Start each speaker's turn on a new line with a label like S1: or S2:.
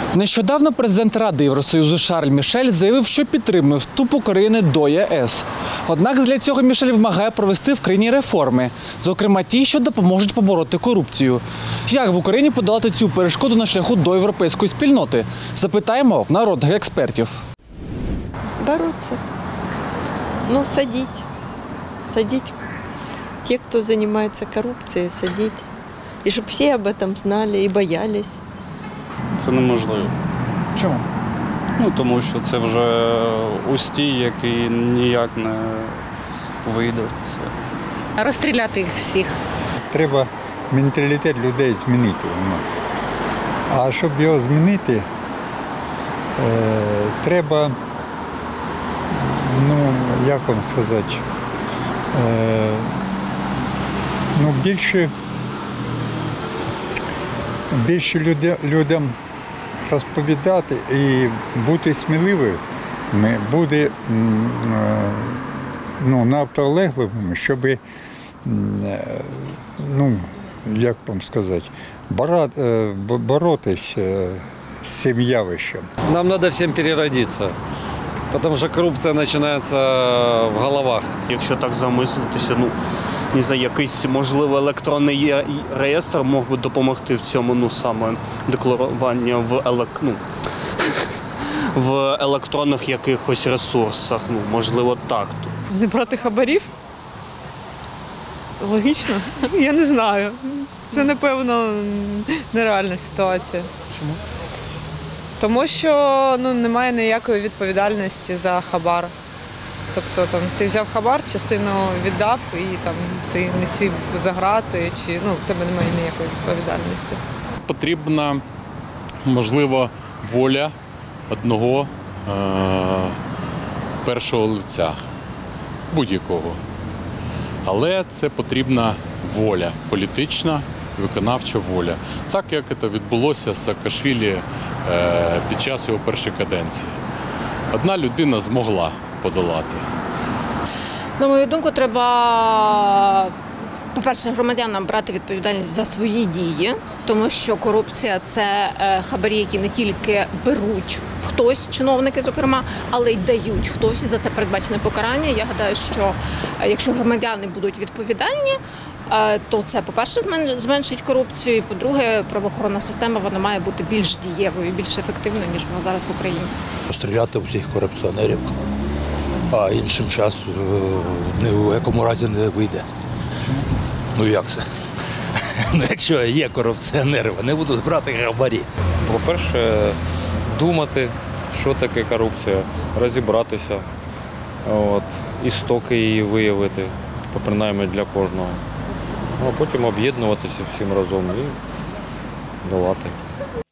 S1: Нещодавно президент Ради Євросоюзу Шарль Мішель заявив, що підтримує вступ України до ЄС. Однак для цього Мішель вимагає провести в країні реформи, зокрема ті, що допоможуть побороти корупцію. Як в Україні подолати цю перешкоду на шляху до європейської спільноти? Запитаємо в народних експертів.
S2: Бороться. Садить тех, кто занимается коррупцией, садить. И чтобы все об этом знали и боялись.
S3: Це неможливо.
S1: Чому?
S3: Тому що це вже устій, який ніяк не вийде. Все.
S4: Розстріляти їх всіх.
S5: Треба менталітет людей змінити у нас. А щоб його змінити, треба, як вам сказати, більше людям розповідати і бути сміливими, бути наполегливими, щоб, як вам сказати, боротися з цим явищем.
S6: Нам надо всем переродиться, потому что коррупция начинается в головах.
S7: Якщо так замислитися, не знаю, якийсь, можливо, електронний реєстр мог би допомогти в цьому, саме декларування в електронних якихось ресурсах, можливо, так.
S8: Не брати хабарів? Логічно? Я не знаю. Це, напевно, нереальна ситуація.
S1: Чому?
S8: Тому що немає ніякої відповідальності за хабар. Тобто ти взяв хабар, частину віддав і ти не сів за грати, чи в тебе немає ніякої відповідальності.
S9: Потрібна, можливо, воля одного першого лиця, будь-якого. Але це потрібна воля, політична, виконавча воля. Так, як це відбулося з Саакашвілі під час його першої каденції. Одна людина змогла подолати.
S10: На мою думку, треба, по-перше, громадянам брати відповідальність за свої дії, тому що корупція – це хабарі, які не тільки беруть хтось, чиновники, зокрема, але й дають хтось, і за це передбачене покарання. Я гадаю, що якщо громадяни будуть відповідальні, то це, по-перше, зменшить корупцію, і, по-друге, правоохоронна система вона має бути більш дієвою, більш ефективною, ніж вона зараз в Україні.
S11: Стріляти всіх корупціонерів, а іншим часом ні в якому разі не вийде. Як це? Якщо є корупціонери, вони будуть брати хабарі.
S6: По-перше, думати, що таке корупція, розібратися, істоки її виявити, принаймні для кожного. А потім об'єднуватися всім разом і долати.